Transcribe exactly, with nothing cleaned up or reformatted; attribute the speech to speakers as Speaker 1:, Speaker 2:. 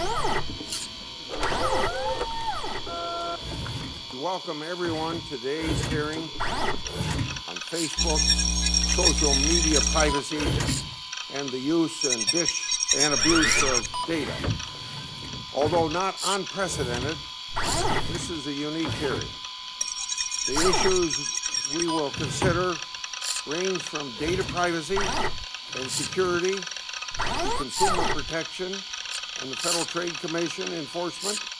Speaker 1: Welcome everyone to today's hearing on Facebook, social media privacy, and the use and dish and abuse of data. Although not unprecedented, this is a unique hearing. The issues we will consider range from data privacy and security to consumer protection and the Federal Trade Commission enforcement